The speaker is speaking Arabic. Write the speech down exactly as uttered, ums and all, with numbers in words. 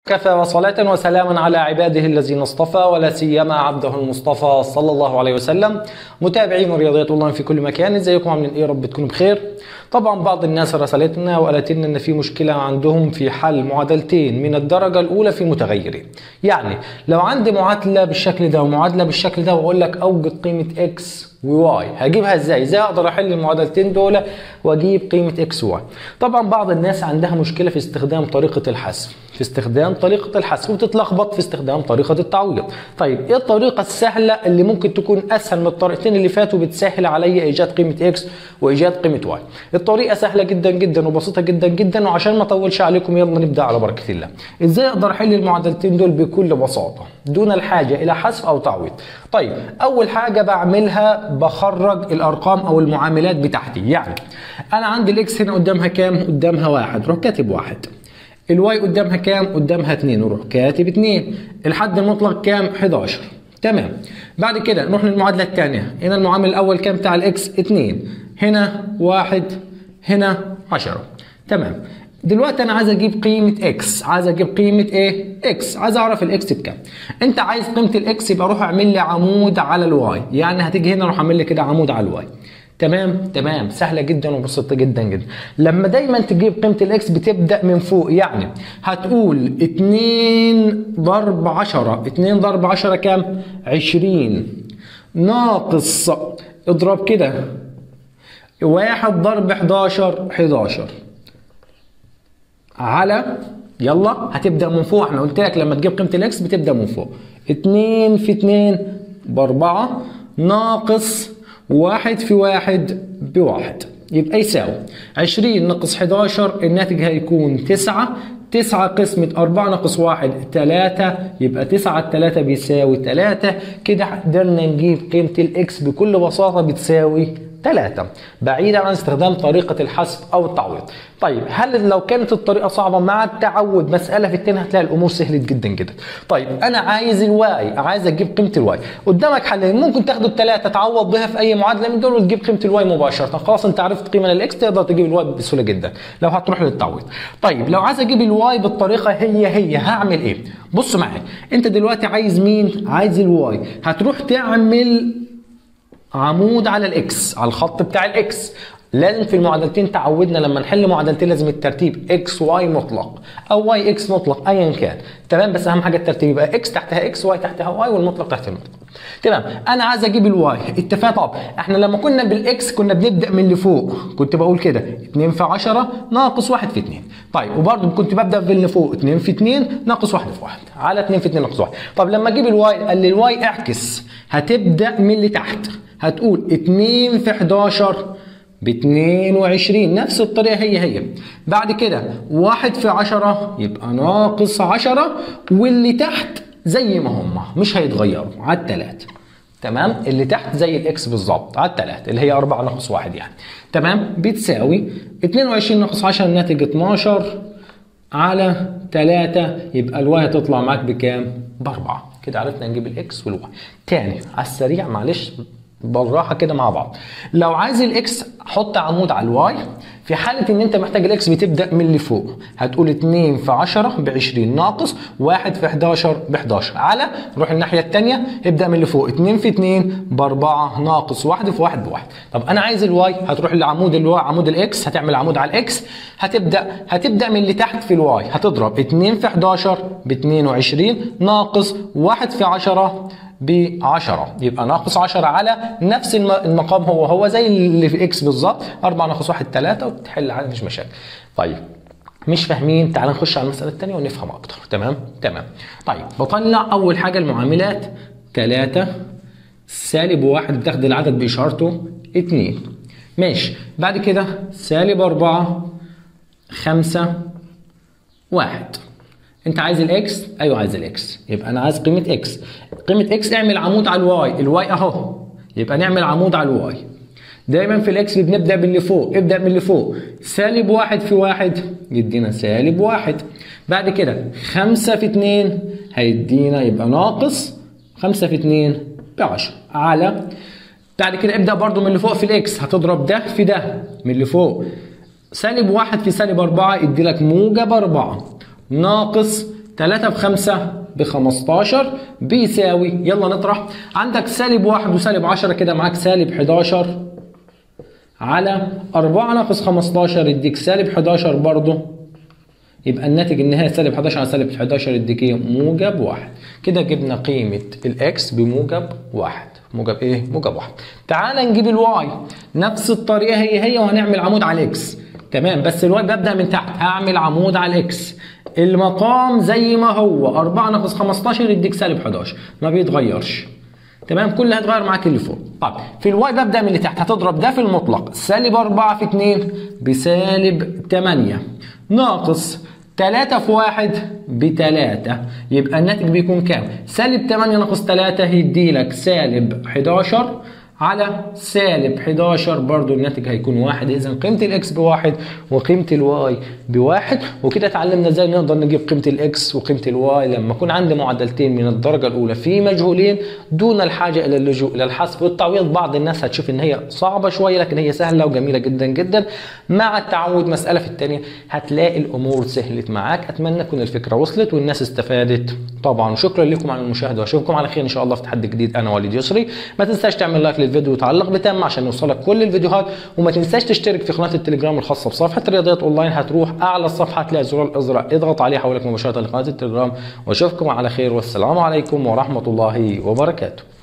كفى وصلاة وسلاما على عباده الذين اصطفى ولا سيما عبده المصطفى صلى الله عليه وسلم. متابعين رياضيات اونلاين في كل مكان، ازيكم عاملين ايه؟ رب تكونوا بخير. طبعا بعض الناس رسلتنا وقالت لنا ان في مشكله عندهم في حل معادلتين من الدرجه الاولى في متغيرين. يعني لو عندي معادله بالشكل ده ومعادله بالشكل ده واقول لك اوجد قيمه اكس وواي، هجيبها ازاي؟ ازاي اقدر احل المعادلتين دول واجيب قيمه اكس وواي؟ طبعا بعض الناس عندها مشكله في استخدام طريقه الحذف في استخدام طريقه الحذف وتتلخبط في استخدام طريقه التعويض. طيب ايه الطريقه السهله اللي ممكن تكون اسهل من الطريقتين اللي فاتوا بتسهل عليا ايجاد قيمه اكس وايجاد قيمه واي؟ الطريقه سهله جدا جدا وبسيطه جدا جدا، وعشان ما اطولش عليكم يلا نبدا على بركه الله. ازاي اقدر احل المعادلتين دول بكل بساطه دون الحاجه الى حذف او تعويض؟ طيب اول حاجه بعملها بخرج الارقام او المعاملات بتاعتي. يعني انا عندي الاكس هنا قدامها كام؟ قدامها واحد، روح كاتب واحد. الواي قدامها كام؟ قدامها اتنين، وروح كاتب اتنين. الحد المطلق كام؟ حداشر. تمام. بعد كده نروح للمعادله الثانيه. هنا المعامل الاول كام بتاع الاكس؟ اتنين، هنا واحد، هنا عشرة. تمام. دلوقتي انا عايز اجيب قيمه اكس، عايز اجيب قيمه ايه؟ اكس، عايز اعرف الاكس بكام. انت عايز قيمه الاكس يبقى روح اعمل لي عمود على الواي، يعني هتيجي هنا روح اعمل لي كده عمود على الواي. تمام تمام، سهله جدا وبسيطه جدا جدا. لما دايما تجيب قيمه الاكس بتبدا من فوق، يعني هتقول اتنين ضرب عشرة، اتنين ضرب عشرة كام؟ عشرين، ناقص اضرب كده واحد ضرب حداشر، حداشر، على يلا هتبدا من فوق. احنا قلت لك لما تجيب قيمه الاكس بتبدا من فوق. اتنين في اتنين باربعة، ناقص واحد في واحد بواحد، يبقى يساوي عشرين ناقص حداشر، الناتج هيكون تسعة. تسعة قسمة أربعة ناقص واحد تلاتة، يبقى تسعة على تلاتة بيساوي تلاتة. كده قدرنا نجيب قيمة الإكس بكل بساطة بتساوي تلاتة، بعيدا عن استخدام طريقة الحذف أو التعويض. طيب هل لو كانت الطريقة صعبة مع التعود مسألة في التانية هتلاقي الأمور سهلت جدا جدا. طيب أنا عايز الواي، عايز أجيب قيمة الواي. قدامك حلين، ممكن تاخد التلاتة تعوض بها في أي معادلة من دول وتجيب قيمة الواي مباشرة. خلاص أنت عرفت قيمة للإكس، تقدر تجيب الواي بسهولة جدا لو هتروح للتعويض. طيب لو عايز أجيب الواي بالطريقة هي هي هعمل إيه؟ بص معايا، أنت دلوقتي عايز مين؟ عايز الواي. هتروح تعمل عمود على الاكس، على الخط بتاع الاكس. لازم في المعادلتين تعودنا لما نحل معادلتين لازم الترتيب اكس واي مطلق او واي اكس مطلق ايا كان. تمام، بس اهم حاجه الترتيب يبقى اكس تحتها اكس، واي تحتها واي، والمطلق تحت المطلق. تمام. انا عايز اجيب الواي، اتفقنا. طب احنا لما كنا بالاكس كنا بنبدا من اللي فوق، كنت بقول كده اتنين في عشرة ناقص واحد في اتنين. طيب وبرده كنت ببدا باللي فوق اتنين في اتنين ناقص واحد في واحد على اتنين في اتنين ناقص واحد. طب لما اجيب الواي قال لي الواي اعكس، هتبدا من اللي تحت، هتقول اتنين في حداشر ب اتنين وعشرين، نفس الطريقه هي هي. بعد كده واحد في عشرة يبقى ناقص عشرة، واللي تحت زي ما هم مش هيتغيروا على التلاتة. تمام، اللي تحت زي الاكس بالظبط على التلاتة اللي هي أربعة ناقص واحد يعني. تمام، بتساوي اتنين وعشرين ناقص عشرة الناتج اتناشر على تلاتة، يبقى الواي هتطلع معاك بكام؟ بأربعة. كده عرفنا نجيب الاكس والواي. تاني على السريع معلش بالراحه كده مع بعض. لو عايز الاكس حط عمود على الواي. في حاله ان انت محتاج الاكس بتبدا من اللي فوق، هتقول اتنين في عشرة ب عشرين ناقص واحد في حداشر ب حداشر على، روح الناحيه الثانيه ابدا من اللي فوق، اتنين في اتنين ب أربعة ناقص واحد في واحد بواحد. طب انا عايز الواي، هتروح لعمود الواي، عمود الاكس، هتعمل عمود على الاكس، هتبدا هتبدا من اللي تحت في الواي، هتضرب اتنين في حداشر ب اتنين وعشرين ناقص واحد في عشرة ب عشرة، يبقى ناقص عشرة على نفس المقام هو هو زي اللي في اكس بالظبط، أربعة ناقص واحد تلاتة، وتحل عادي مفيش مشاكل. طيب مش فاهمين؟ تعال نخش على المسألة الثانية ونفهم أكتر. تمام تمام. طيب بطلع أول حاجة المعاملات، تلاتة سالب واحد بتاخد العدد بإشارته اتنين. ماشي. بعد كده سالب أربعة، خمسة، واحد. انت عايز الاكس؟ ايوه عايز الاكس، يبقى انا عايز قيمه اكس. قيمه اكس اعمل عمود على الواي، الواي اهو، يبقى نعمل عمود على الواي. دايما في الاكس بنبدا باللي فوق، ابدا من اللي فوق. سالب واحد في واحد يدينا سالب واحد. بعد كده خمسة في اتنين هيدينا يبقى ناقص خمسة في اتنين بعشرة على. بعد كده ابدا برضو من اللي فوق في الاكس، هتضرب ده في ده من اللي فوق. سالب واحد في سالب أربعة يدي لك موجب أربعة ناقص تلاتة في خمسة بخمستاشر بيساوي، يلا نطرح، عندك سالب واحد وسالب عشرة كده معاك سالب حداشر على أربعة ناقص خمستاشر يديك سالب حداشر برضه، يبقى الناتج النهائي سالب حداشر على سالب حداشر يديك ايه؟ موجب واحد. كده جبنا قيمة الاكس بموجب واحد. موجب ايه؟ موجب واحد. تعال نجيب الواي نفس الطريقة هي هي وهنعمل عمود على الاكس. تمام، بس الواي ببدأ من تحت، هعمل عمود على الاكس. المقام زي ما هو أربعة ناقص خمستاشر يديك سالب حداشر، ما بيتغيرش. تمام، كل اللي هيتغير معاك اللي فوق. طب في الواي ببدأ من اللي تحت، هتضرب ده في المطلق، سالب أربعة في اتنين بسالب تمانية ناقص تلاتة في واحد بتلاتة، يبقى الناتج بيكون كام؟ سالب تمانية ناقص تلاتة هيديلك سالب حداشر على سالب حداشر، برضو الناتج هيكون واحد. اذا قيمة الاكس بواحد وقيمة الواي بواحد. وكده اتعلمنا ازاي نقدر نجيب قيمة الاكس وقيمة الواي لما يكون عندي معادلتين من الدرجة الاولى في مجهولين دون الحاجة الى اللجوء الى الحسب والتعويض. بعض الناس هتشوف ان هي صعبة شوية، لكن هي سهلة وجميلة جدا جدا. مع التعود مسألة في الثانية هتلاقي الامور سهلت معاك. اتمنى تكون الفكرة وصلت والناس استفادت طبعا. شكرا لكم على المشاهدة واشوفكم على خير ان شاء الله في تحدي جديد. انا وليد يسري. ما تنساش تعمل لايك للفيديو وتعلق بتم عشان يوصلك كل الفيديوهات، وما تنساش تشترك في قناه التليجرام الخاصه بصفحه رياضيات اونلاين. هتروح اعلى الصفحه هتلاقي زرار الازرق، اضغط عليه حولك مباشره لقناه التليجرام. واشوفكم على خير والسلام عليكم ورحمه الله وبركاته.